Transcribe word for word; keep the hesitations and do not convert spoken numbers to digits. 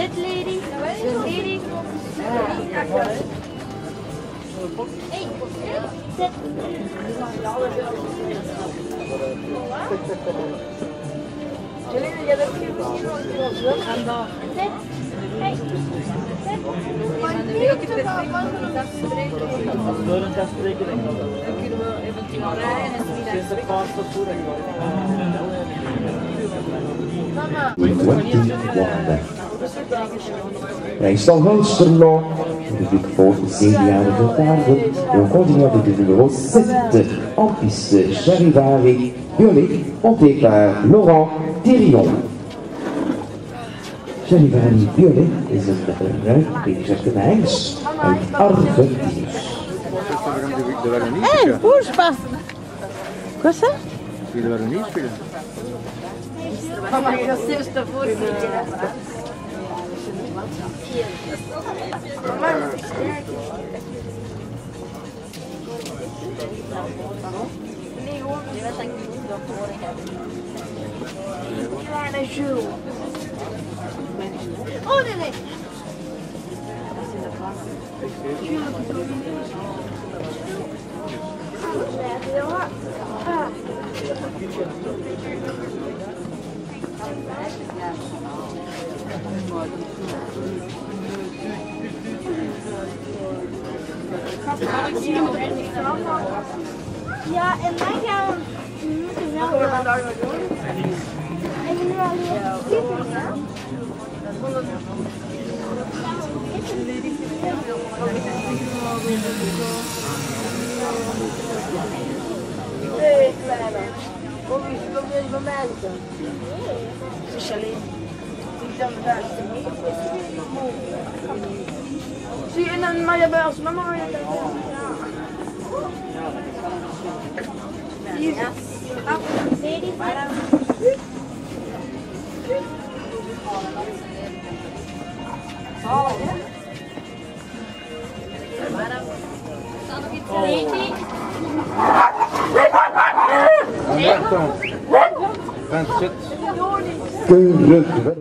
Sit, lady. Lady. Hey, sit. Jullie hebben het Sit. Hey. Sit. Maar niet te gaan afspreken. Als we door een kan spreken, dan kunnen we eventueel rijden en zo. Rijkstal Hulsterlo, rubrique voor zevenjarige paarden. We continue avec le numéro sept, en piste Charivari Biolley, monté par Laurent Thérion. Charivari Biolley is een ruimtebegeerte mens uit Argentinus. Hé, poespa! Quoi ça? Wie de waren niet spelen? Mama, ik ga zelfs daarvoor zitten. Nee, gewoon. Je weet dat ik niet dat horen heb. Kleine Jules. Oh, nee, nee. Ja, en mij gaan we moeten wel wat doen. En nu al heel ja? Nee, kleine. Kom je zo weer van mensen? Sociaal. Zie je dan maar je bij als mama? Hier. Lady, para. Lady. Vent, zit. Keurig.